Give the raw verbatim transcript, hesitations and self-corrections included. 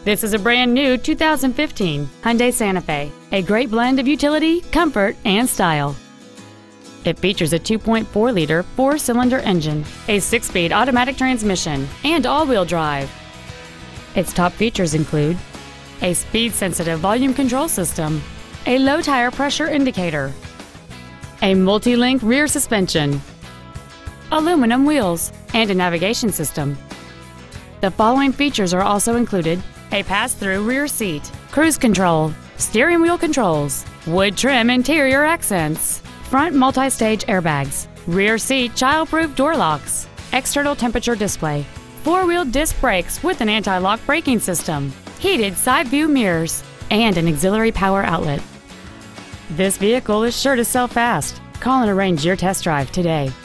This is a brand new two thousand fifteen Hyundai Santa Fe, a great blend of utility, comfort, and style. It features a two point four liter four-cylinder engine, a six-speed automatic transmission, and all-wheel drive. Its top features include a speed-sensitive volume control system, a low tire pressure indicator, a multi-link rear suspension, aluminum wheels, and a navigation system. The following features are also included: a pass-through rear seat, cruise control, steering wheel controls, wood trim interior accents, front multi-stage airbags, rear seat child-proof door locks, external temperature display, four-wheel disc brakes with an anti-lock braking system, heated side view mirrors, and an auxiliary power outlet. This vehicle is sure to sell fast. Call and arrange your test drive today.